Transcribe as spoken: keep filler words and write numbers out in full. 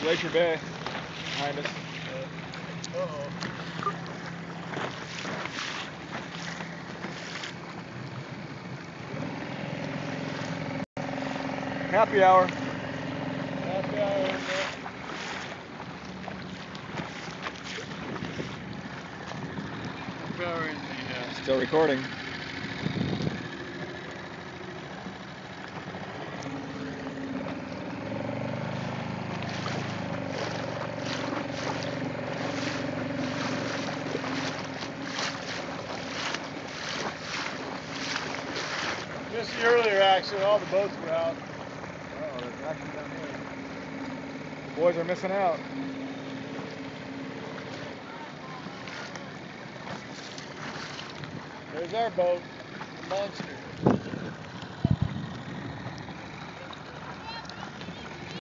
Glacier Bay behind us. Uh-oh. Happy hour. Happy hour in there. Happy hour in the, uh... Still recording. Just the earlier accident, all the boats were out. Oh, there's action down here. The boys are missing out. There's our boat, the monster.